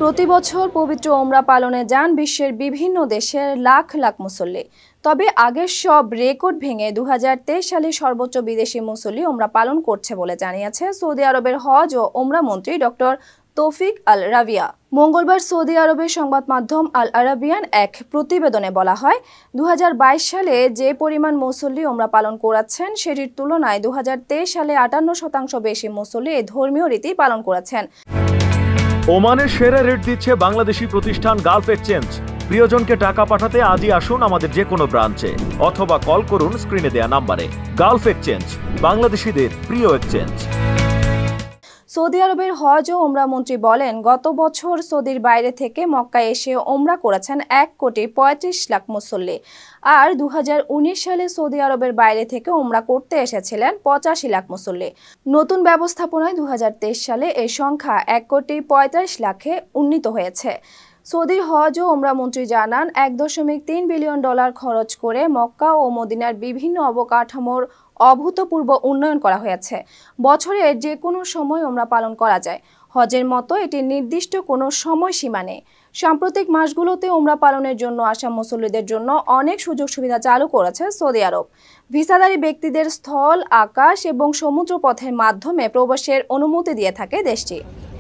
প্রতি বছর পবিত্র ওমরা পালনে যান বিশ্বের বিভিন্ন দেশের লাখ লাখ মুসল্লি। তবে আগের সব রেকর্ড ভেঙে 2023 সালে সর্বোচ্চ বিদেশি মুসল্লি ওমরা পালন করছে বলে জানিয়েছে সৌদি আরবের হজ ও ওমরা মন্ত্রী ডক্টর তৌফিক আল রাবিয়া। মঙ্গলবার সৌদি আরবের সংবাদ মাধ্যম আল আরাবিয়ান এক প্রতিবেদনে বলা হয়, 2022 সালে যে পরিমাণ মুসল্লি ওমরা পালন করেছেন সেটির তুলনায় 2023 সালে 58% বেশি মুসল্লি এই ধর্মীয় রীতি পালন করেছেন। ওমানের সেরা রেট দিচ্ছে বাংলাদেশি প্রতিষ্ঠান গালফ এক্সচেঞ্জ। প্রিয়জনকে টাকা পাঠাতে আজই আসুন আমাদের যে কোনো ব্রাঞ্চে অথবা কল করুন স্ক্রিনে দেয়া নাম্বারে। গালফ এক্সচেঞ্জ, বাংলাদেশিদের প্রিয় এক্সচেঞ্জ। সৌদি আরবের হজ ও ওমরা মন্ত্রী বলেন, গত বছর সৌদির বাইরে থেকে মক্কায় এসে ওমরা করেছেন 1,35,00,000 মুসল্লি। আর 2019 সালে সৌদি আরবের বাইরে থেকে ওমরা করতে এসেছিলেন 85 লাখ মুসল্লি। নতুন ব্যবস্থাপনায় 2023 সালে এই সংখ্যা 1,45,00,000-এ উন্নীত হয়েছে। সৌদির হজ ও ওমরা মন্ত্রী জানান, $1.3 বিলিয়ন খরচ করে মক্কা ও মদিনার বিভিন্ন অবকাঠামোর অভূতপূর্ব উন্নয়ন করা হয়েছে। বছরের যে কোনো সময় ওমরা পালন করা যায়। হজের মতো এটি নির্দিষ্ট কোনো সময়সীমা নেই। সাম্প্রতিক মাসগুলোতে ওমরা পালনের জন্য আসা মুসল্লিদের জন্য অনেক সুযোগ সুবিধা চালু করেছে সৌদি আরব। ভিসাধারী ব্যক্তিদের স্থল, আকাশ এবং সমুদ্র পথের মাধ্যমে প্রবেশের অনুমতি দিয়ে থাকে দেশটি।